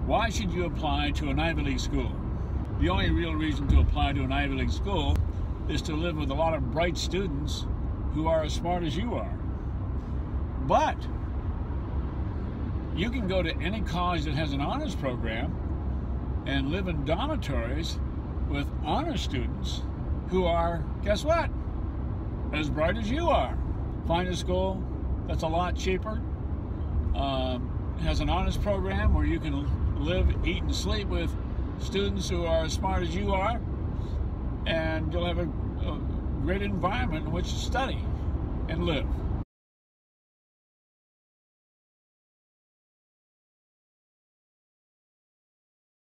Why should you apply to an Ivy League school? The only real reason to apply to an Ivy League school is to live with a lot of bright students who are as smart as you are. But you can go to any college that has an honors program and live in dormitories with honor students who are, guess what, as bright as you are. Find a school that's a lot cheaper, has an honors program where you can live, eat, and sleep with students who are as smart as you are, and you'll have a great environment in which to study and live.